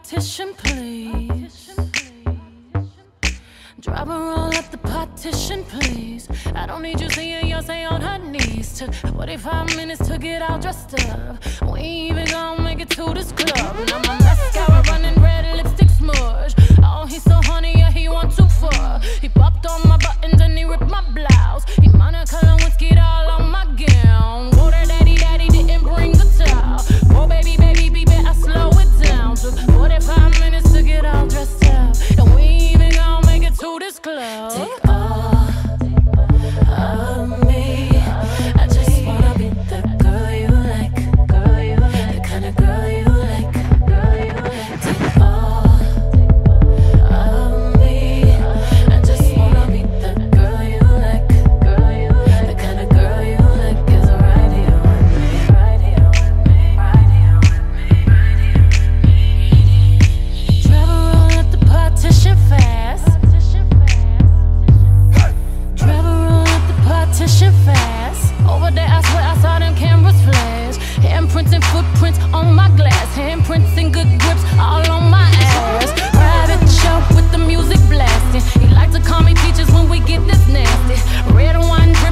partition, please. Drive her all up the partition, please. I don't need you seeing Beyonce on her knees. Took 45 minutes to get all dressed up. We ain't even gonna make it to this club. Now my mascara running, red lipstick smudge. Oh, he's so honey, yeah, he want too far. He popped on my buttons and he ripped my blouse. He monocolor whiskey all on my gown. Water daddy, didn't bring the towel. Oh, baby, I slow it down. Took 45 minutes to get all dressed up. And we ain't even gonna make it to this club. Take all of me. I just wanna be the girl you like, the kind of girl you like. Take all of me. I just wanna be the girl you like, the kind of girl you like. Is right here with me, right here with me, right here with me, right here with me. Travel roll up the partition fast. Partition fast. Over there, I swear I saw them cameras flash. Handprints and footprints on my glass. Handprints and good grips all on my ass. Private show with the music blasting. He like to call me peaches when we get this nasty. Red wine